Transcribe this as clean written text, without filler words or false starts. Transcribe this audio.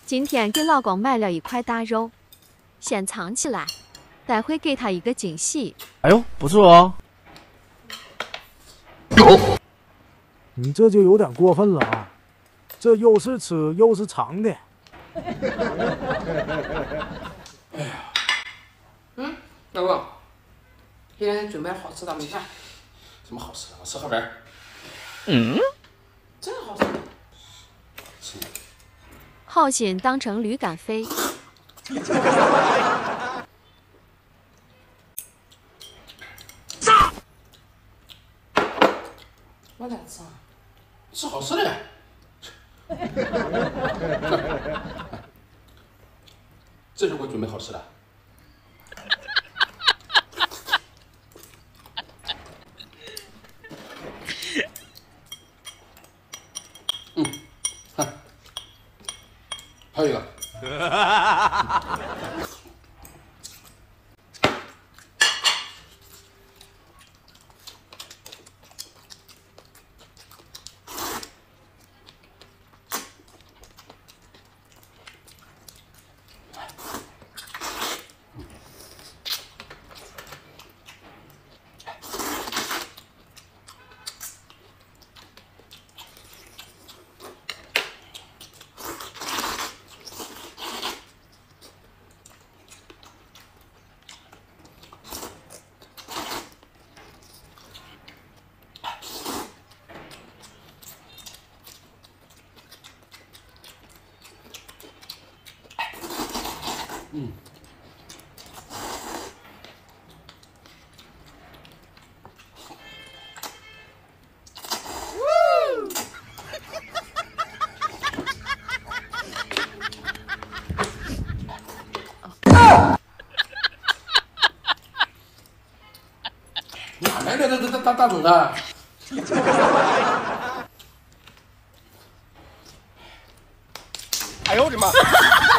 今天给老公买了一块大肉，先藏起来，待会给他一个惊喜。 哎呦，不错哦。 你这就有点过分了啊！这又是吃又是藏的。 哎呀，老公，今天准备好吃大米饭。什么好吃的？我吃盒饭。真好吃。是。 好心当成驴肝肺。 我咋吃啊？吃好吃的。这是我准备好吃的。还有一个。哪来的这大种的？哎呦我的妈！